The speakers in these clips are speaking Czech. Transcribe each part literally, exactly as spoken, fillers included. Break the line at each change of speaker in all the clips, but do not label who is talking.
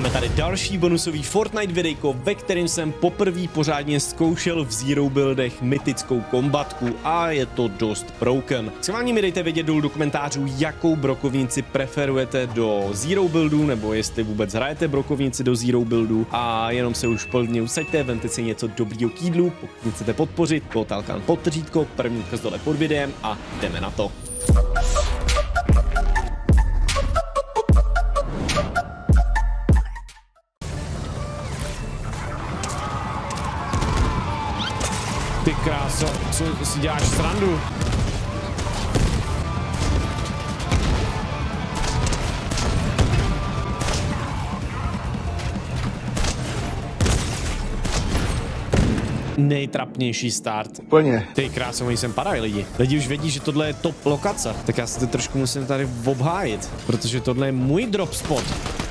Máme tady další bonusový Fortnite videjko, ve kterém jsem poprvé pořádně zkoušel v Zero buildech mytickou kombatku a je to dost broken. Schválně mi dejte vědět dolů do komentářů, jakou brokovnici preferujete do Zero buildu, nebo jestli vůbec hrajete brokovnici do Zero buildu a jenom se už plně usaďte, vemte si něco dobrýho k jídlu, pokud chcete podpořit, potalkan podtržítko, první prst dole pod videem a jdeme na to. Ty kráso, co si děláš srandu? Nejtrapnější start.
Plně.
Ty kráso, oni sem padají lidi. Lidi už vědí, že tohle je top lokace. Tak já si to trošku musím tady obhájit, protože tohle je můj drop spot.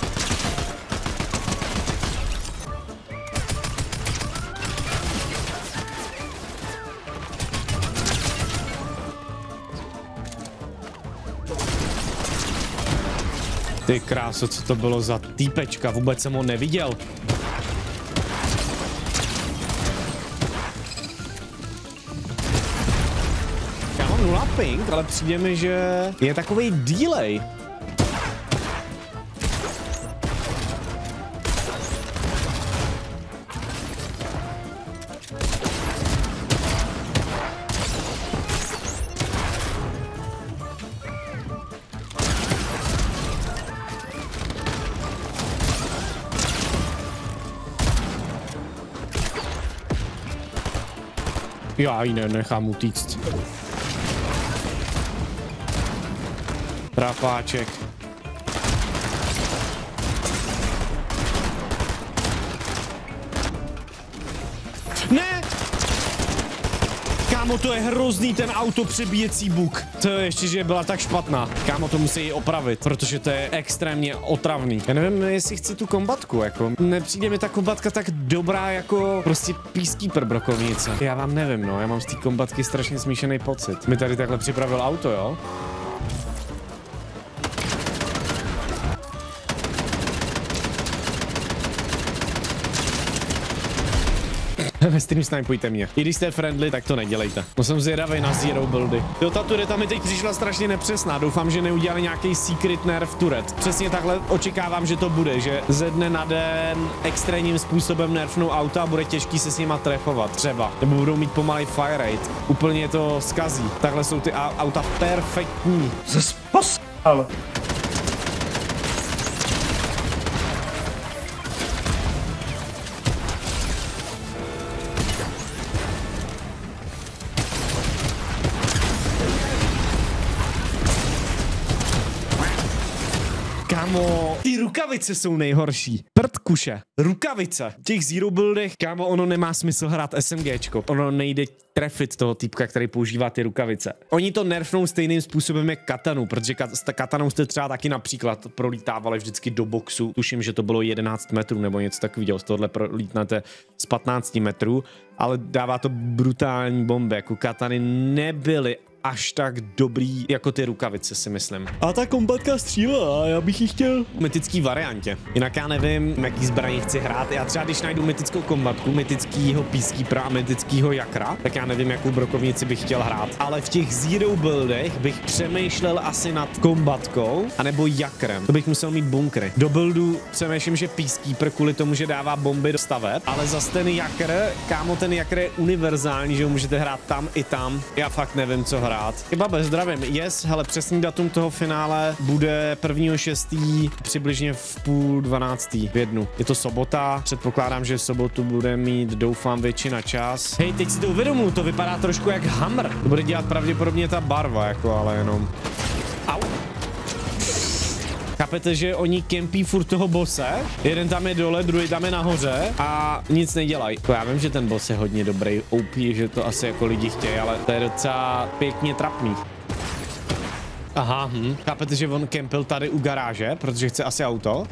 Ty kráso, co to bylo za týpečka, vůbec jsem ho neviděl. Já mám nula ping, ale přijde mi, že je takovej delay. Já ji ne, nechám utíct. Trapáček. Ne! Kámo, to je hrozný ten autopřebíjecí bug. To je ještě, že byla tak špatná. Kámo, to musí opravit, protože to je extrémně otravný. Já nevím, jestli chci tu kombatku, jako. Nepřijde mi ta kombatka tak dobrá, jako prostě Peacekeeper brokovnice. Já vám nevím, no, já mám z té kombatky strašně smíšený pocit. Mi tady takhle připravil auto, jo? Ve stream snipujte mě. I když jste friendly, tak to nedělejte. No jsem zvědavej na Zero buildy. Jo, ta tureta mi teď přišla strašně nepřesná. Doufám, že neudělali nějaký secret nerf turet. Přesně takhle očekávám, že to bude, že ze dne na den extrémním způsobem nerfnou auta a bude těžký se s nima trefovat. Třeba. Nebo budou mít pomalej fire rate. Úplně to zkazí. Takhle jsou ty auta perfektní.
Zas posal.
Kámo, ty rukavice jsou nejhorší. Prd kuše. Rukavice. V těch Zero buildech, kámo, ono nemá smysl hrát SMGčko. Ono nejde trefit toho týpka, který používá ty rukavice. Oni to nerfnou stejným způsobem jak katanu, protože s katanou jste třeba taky například prolítávali vždycky do boxu. Tuším, že to bylo jedenáct metrů nebo něco takového. Z tohohle prolítnete z patnácti metrů, ale dává to brutální bomby. Jako katany nebyly až tak dobrý jako ty rukavice, si myslím. A ta kombatka střílela, já bych ji chtěl v mytický variantě. Jinak já nevím, jaký zbraní chci hrát. Já třeba když najdu mytickou kombatku, mytickýho Peacekeepera a mytickýho Jakra, tak já nevím, jakou brokovnici bych chtěl hrát. Ale v těch Zero buildech bych přemýšlel asi nad kombatkou anebo Jakrem. To bych musel mít bunkry. Do buildu přemýšlím, že Peacekeeper kvůli tomu, že dává bomby do staveb, ale zase ten Jakr, kámo, ten Jakr je univerzální, že ho můžete hrát tam i tam. Já fakt nevím, co hrát. Chyba bez zdravím. Yes, hele, přesný datum toho finále bude prvního šestého přibližně v půl dvanáctý v jednu. Je to sobota, předpokládám, že v sobotu bude mít, doufám, většina čas. Hej, teď si to uvědomuji, to vypadá trošku jak Hammer. To bude dělat pravděpodobně ta barva, jako, ale jenom. Au. Chápete, že oni kempí furt toho bose? Jeden tam je dole, druhý tam je nahoře a nic nedělají. Já vím, že ten boss je hodně dobrý O P, že to asi jako lidi chtějí, ale to je docela pěkně trapný. Aha, hm. Chápete, že on kempil tady u garáže, protože chce asi auto?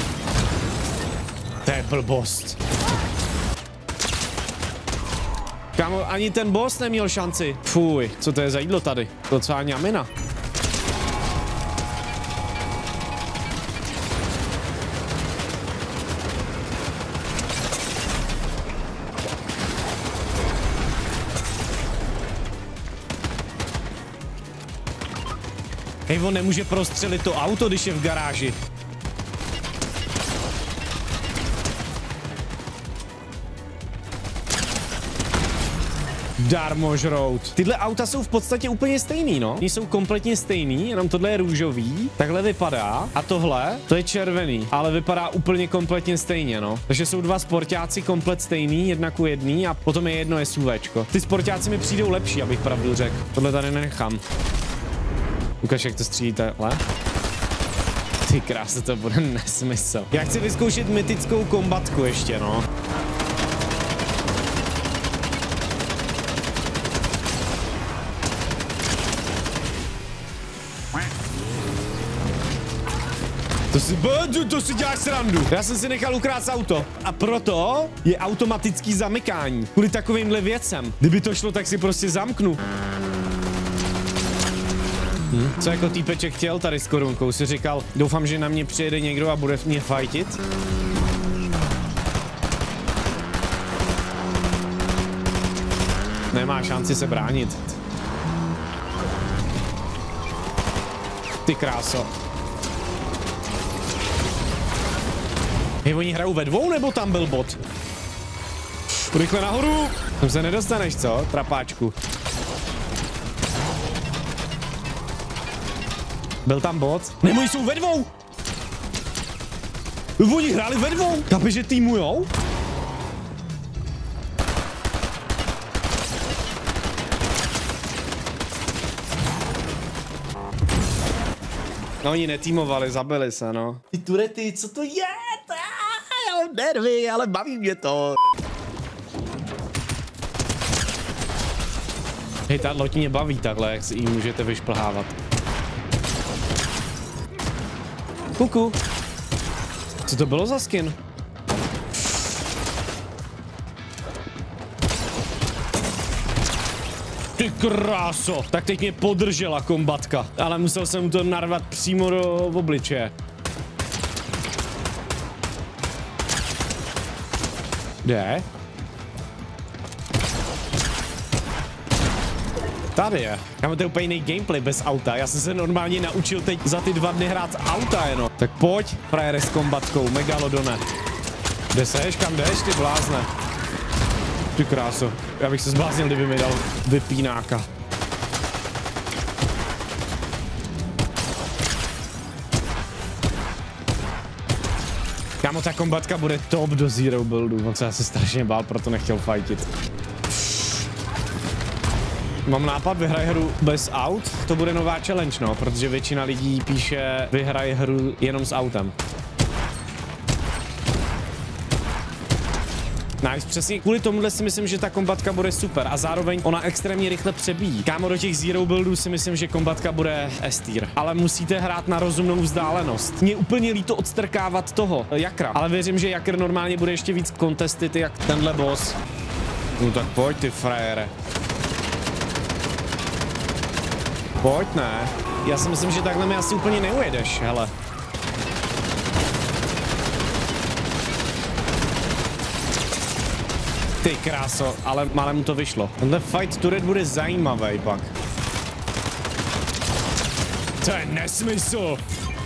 To je blbost. Kámo, ani ten boss neměl šanci. Fuj, co to je za jídlo tady? Docela ňamina. Hej, on nemůže prostřelit to auto, když je v garáži. Darmožrout. Tyhle auta jsou v podstatě úplně stejný, no. Oni jsou kompletně stejný, jenom tohle je růžový, takhle vypadá a tohle, to je červený, ale vypadá úplně kompletně stejně, no. Takže jsou dva sportáci komplet stejný, jedna ku jedný a potom je jedno SUVčko. Ty sportáci mi přijdou lepší, abych pravdu řekl. Tohle tady nenechám. Ukaž, jak to střílí takhle. Ty krása, to bude nesmysl. Já chci vyzkoušet mytickou kombatku ještě, no. To si, to si děláš srandu. Já jsem si nechal ukrát auto. A proto je automatický zamykání. Kvůli takovýmhle věcem. Kdyby to šlo, tak si prostě zamknu. Hm? Co jako týpeček chtěl tady s korunkou? Si říkal, doufám, že na mě přijede někdo a bude mě fajtit. Nemá šanci se bránit. Ty kráso. Hej, oni hrajou ve dvou, nebo tam byl bot? Rychle nahoru! Tam se nedostaneš, co? Trapáčku. Byl tam bot? Ne, oni jsou ve dvou! Oni hráli ve dvou! Chápeš, že týmujou? No, oni netýmovali, zabili se, no. Ty turety, co to je? Já mám nervy, ale baví mě to. Hej, ta loď mě baví takhle, jak si jí můžete vyšplhávat. Kuku. Co to bylo za skin? Ty kráso. Tak teď mě podržela kombatka. Ale musel jsem to narvat přímo do obličeje. Kde? Tady je. Já mám to úplně jiný gameplay bez auta. Já jsem se normálně naučil teď za ty dva dny hrát auta jenom. Tak pojď, frajere s kombatkou, Megalodone. Kde seš? Kam jdeš, ty blázne? Ty kráso. Já bych se zbláznil, kdyby mi dal vypínáka. Kámo, ta kombatka bude top do zero buildu. On se asi strašně bál, proto nechtěl fightit. Mám nápad, vyhraj hru bez aut, to bude nová challenge, no, protože většina lidí píše, vyhraj hru jenom s autem. Nice, přesně kvůli tomuhle si myslím, že ta kombatka bude super a zároveň ona extrémně rychle přebíjí. Kámo, do těch zero buildů si myslím, že kombatka bude S-tier, ale musíte hrát na rozumnou vzdálenost. Mně úplně líto odstrkávat toho Jakra, ale věřím, že Jakr normálně bude ještě víc contested jak tenhle boss. No tak pojď ty frajere. Pojď, ne. Já si myslím, že takhle mi asi úplně neujedeš, hele. Ty kráso, ale mále mu to vyšlo. Tenhle fight turret bude zajímavý pak. To je nesmysl.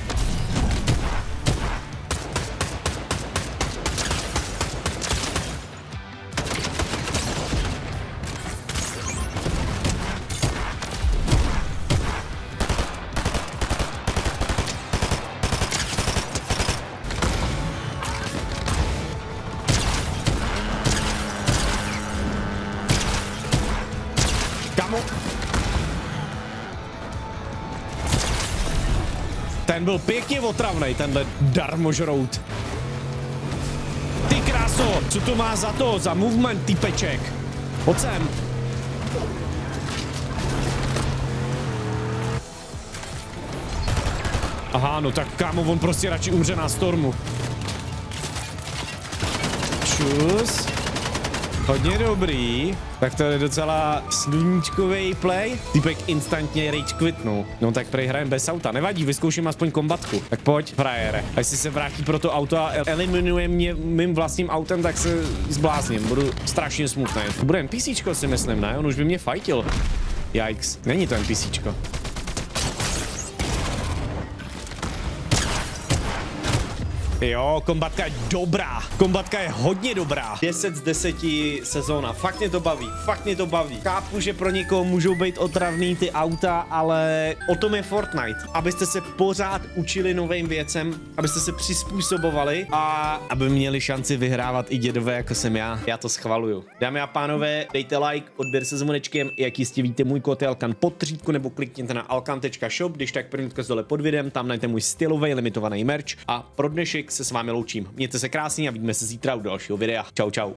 Ten byl pěkně otravnej, tenhle darmožrout. Ty kráso, co to má za to, za movement, typeček? Pojď sem. Aha, no tak kámo, on prostě radši umře na stormu. Čus. Hodně dobrý. Tak to je docela sluníčkový play. Typek instantně rage quitnul. No tak prej hrajem bez auta. Nevadí, vyzkouším aspoň kombatku. Tak pojď, frajere. A jestli se vrátí pro to auto a eliminuje mě mým vlastním autem, tak se zblázním. Budu strašně smutný. To bude NPCčko, si myslím, ne? On už by mě fajtil. Yikes. Není to NPCčko. Jo, kombatka je dobrá. Kombatka je hodně dobrá. deset z deseti sezóna. Fakt mě to baví. Fakt mě to baví. Chápu, že pro někoho můžou být otravný ty auta, ale o tom je Fortnite. Abyste se pořád učili novým věcem, abyste se přizpůsobovali a aby měli šanci vyhrávat i dědové, jako jsem já. Já to schvaluju. Dámy a pánové, dejte like, odběr se zvonečkem. Jak jistě víte, můj kód je Alkan pod třídku, nebo klikněte na alkan tečka shop, když tak první odkaz dole pod videem, tam najdete můj stylový limitovaný merch a pro dnešek se s vámi loučím. Mějte se krásně a vidíme se zítra u dalšího videa. Čau, čau.